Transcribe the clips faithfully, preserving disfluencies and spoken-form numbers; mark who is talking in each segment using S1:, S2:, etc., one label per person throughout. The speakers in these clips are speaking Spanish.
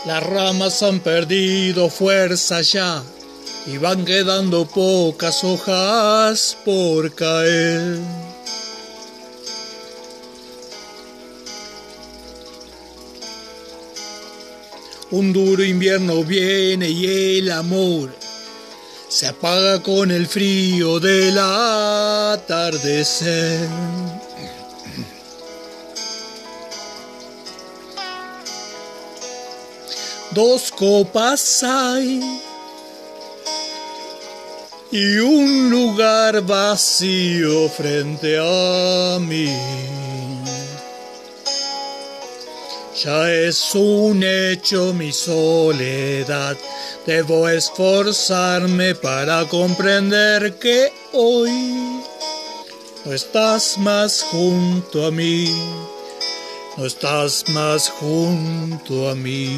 S1: Las ramas han perdido fuerza ya y van quedando pocas hojas por caer. Un duro invierno viene y el amor se apaga con el frío del atardecer. Dos copas hay y un lugar vacío frente a mí. Ya es un hecho mi soledad. Debo esforzarme para comprender que hoy no estás más junto a mí. No estás más junto a mí.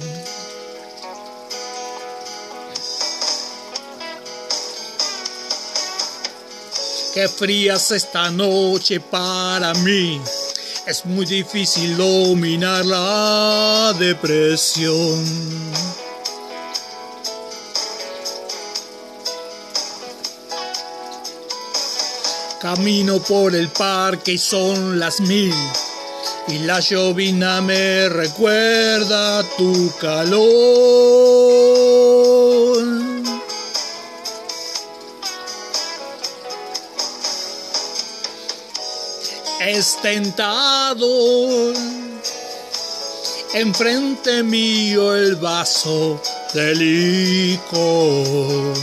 S1: Qué fría es esta noche para mí. Es muy difícil dominar la depresión. Camino por el parque y son las mil. Y la llovina me recuerda tu calor. Es tentador enfrente mío el vaso de licor.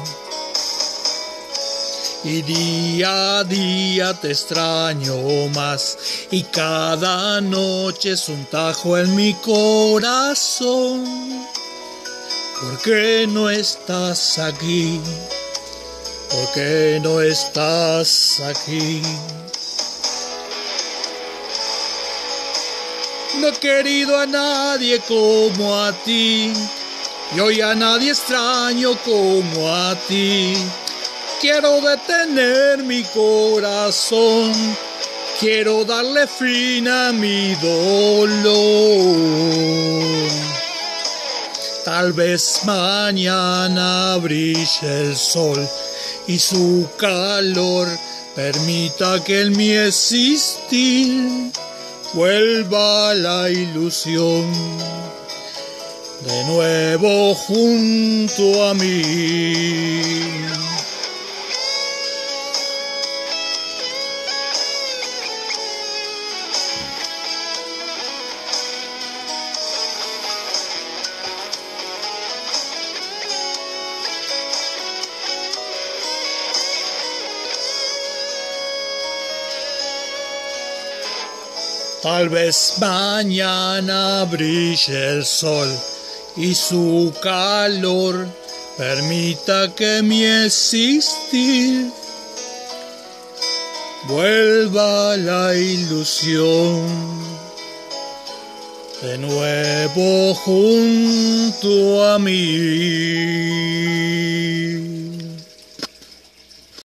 S1: Y día a día te extraño más. Y cada noche es un tajo en mi corazón. ¿Por qué no estás aquí? ¿Por qué no estás aquí? No he querido a nadie como a ti. Y hoy a nadie extraño como a ti. Quiero detener mi corazón, quiero darle fin a mi dolor. Tal vez mañana brille el sol y su calor permita que en mi existir vuelva la ilusión de nuevo junto a mí. Tal vez mañana brille el sol y su calor permita que mi existir vuelva la ilusión de nuevo junto a mí.